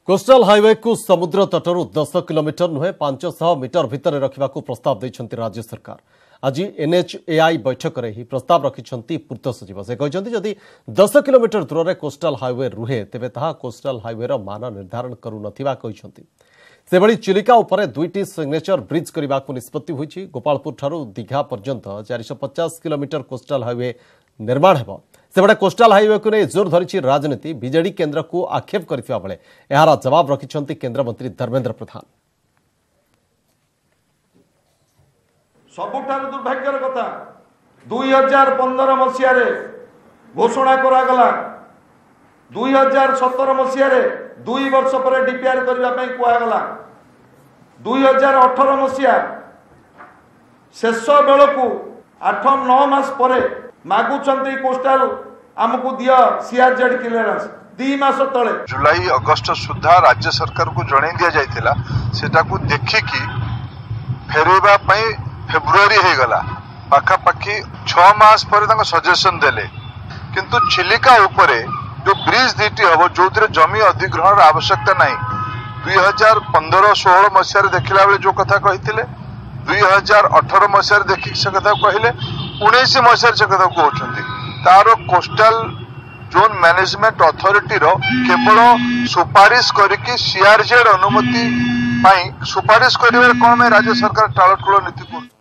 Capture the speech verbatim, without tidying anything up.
Coastal highway को समुद्र तटरू दस किलोमीटर नुहे पांच सौ मीटर भितर रखा प्रस्ताव देते राज्य सरकार। आज एनएचएआई बैठक में ही प्रस्ताव रखिंट पूर्त सचिव। से कहते जदि दस किलोमीटर दूर में कोस्टल हाईवे रुहे तेबे ताहा कोस्टल हाईवे मान निर्धारण करुनथिबा कहिसंती। सेभଳି चिलिका उपरे दुईटी सिग्नेचर ब्रिज करने को निष्पत्ति होईछि। गोपालपुर ठारू दीघा पर्यंत चार सौ पचास किलोमीटर कोस्टल हाईवे निर्माण हेब। सेबड़े कोस्टल हाईवे को नहीं जोर धरी राजनीति। बीजेडी केन्द्र को आक्षेप करथिबा बेले एहार जवाब रखिंट केन्द्रमंत्री धर्मेंद्र प्रधान। सबुठार दुर्भाग्यर कथा दुई हजार पंदर मसीह घोषणा करागला। दुई हजार सतर मसीह दुई वर्ष पर डीपीआर करने कहगला। दुई हजार अठर मसीहा शेष बेलू आठ नौ मास पर मागुचंती कोस्टल आमको दिया सीआरजेड क्लियरेंस दी मास तले जुलाई अगस्त सुधा राज्य सरकार को जणै दिया जायतिला। सेटा को देखिकी फेरेबा पई फेब्रुआरी हे गला पाखापाखी छह मास पर तांको सजेशन देले। किंतु चिलिका उपरे जो ब्रिज दीटी हम जो जमी अधिग्रहण आवश्यकता नहीं दुई हजार पंद्रह सोलह मसीह देखला बेले जो कथा कही दुई हजार अठर मसीह देखिक से कथा कहले उन्नीस मसीह से कथा कहते तार कोस्टल जोन मैनेजमेंट अथॉरिटी रो केवल सुपारिश करके सीआरजेड अनुमति सुपारिश कर राज्य सरकार टालटूल नीति कर